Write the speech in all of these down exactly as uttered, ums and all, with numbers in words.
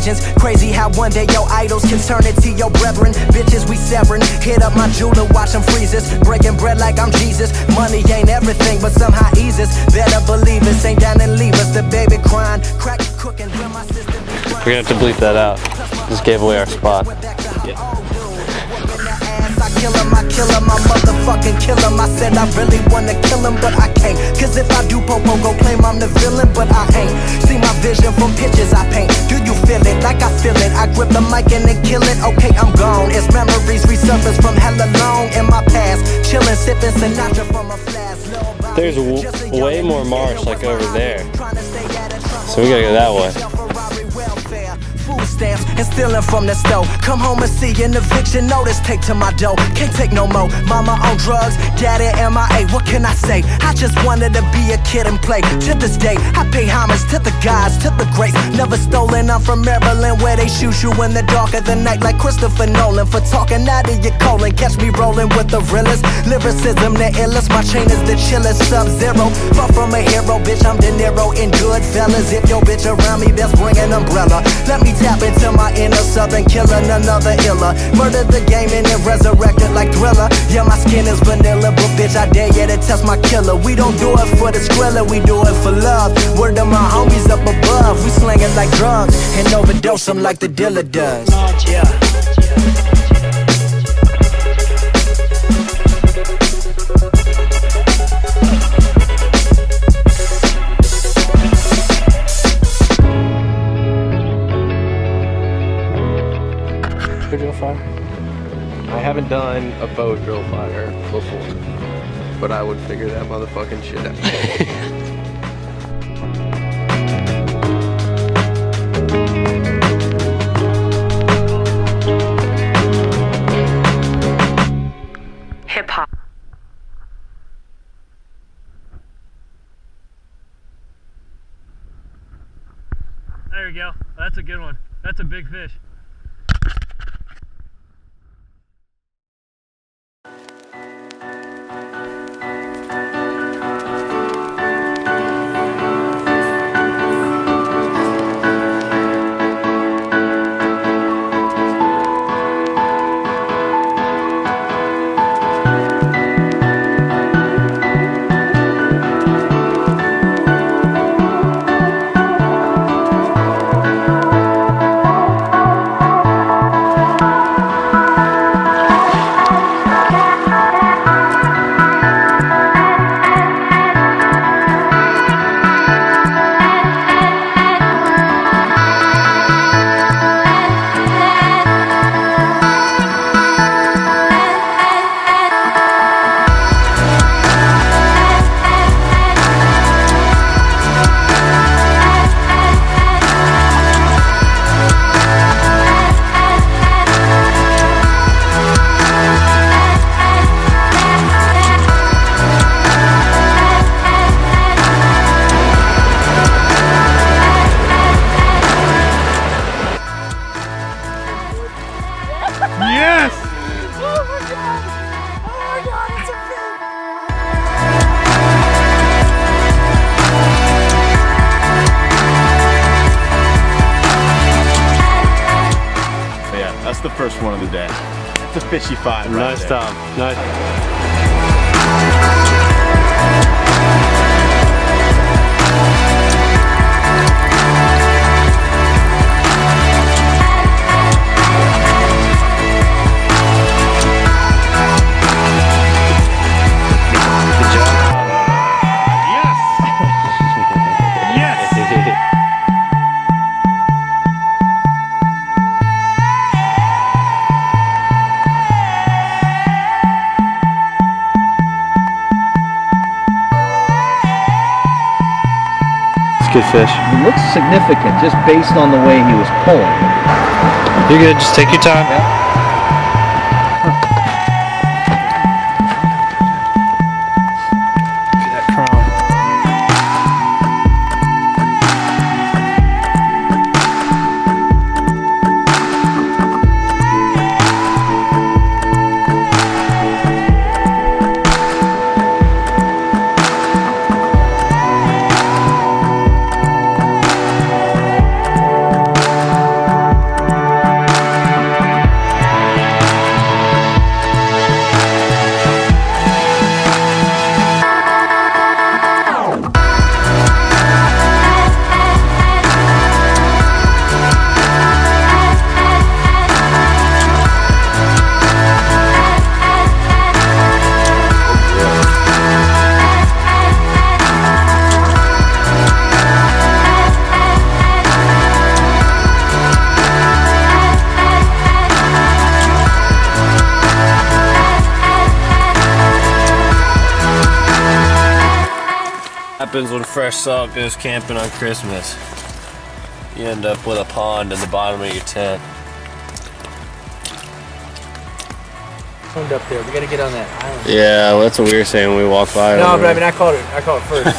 legends. Crazy how one day your idols can turn into your brethren. Bitches we severing, hit up my jeweler, watch them freezes. Breaking bread like I'm Jesus. Money ain't everything, but somehow eases. Better believe us, ain't down and leave us. The baby crying, crack cooking, when my sister be crying. We're gonna have to bleep that out. Just gave away our spot. Yeah. I kill him, I kill him, I motherfucking kill him. I said I really wanna kill him, but I can't. Cause if I do, Popo go claim I'm the villain, but I ain't. See my vision from pictures I paint. Do you feel it like I feel it? I grip the mic and then kill it. Okay, I'm gone. It's memories resurface from hella long in my past. Chillin', sippin' Sinatra from a flask. There's w way more marsh like over there. So we gotta go that way. Food stamps and stealing from the stove. Come home and see an eviction notice take to my door. Can't take no more. Mama on drugs, daddy M I A. What can I say? I just wanted to be a kid and play. To this day, I pay homage to the gods, to the greats. Never stolen. I'm from Maryland, where they shoot you in the dark of the night, like Christopher Nolan. For talking out of your colon, catch me rolling with the realest. Lyricism, the illest. My chain is the chillest. Sub-zero. Far from a hero, bitch. I'm De Niro in Goodfellas. If your bitch around me, best bring an umbrella. Let me tap into my inner southern killer, another iller. Murdered the game and then resurrected like Thriller. Yeah, my skin is vanilla, but bitch, I dare you to test my killer. We don't do it for the skrilla, we do it for love. Word to my homies up above. We slang it like drugs and overdose them like the dealer does. Yeah. Drill fire? I haven't done a bow drill fire before, but I would figure that motherfucking shit out. Hip hop. There we go. That's a good one. That's a big fish. The first one of the day. It's a fishy five. Right nice there. Tom. Nice. Good fish. It looks significant just based on the way he was pulling. You're good, just take your time. Yeah. That crown. happens when Fresh Salt goes camping on Christmas. You end up with a pond in the bottom of your tent. Up there, we gotta get on that island. Yeah, well, that's what we were saying when we walked by. No, but I mean, I called it. I called it first.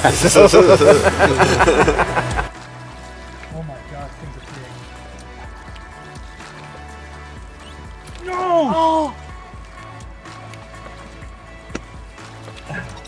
Oh my God, things are big. No! Oh!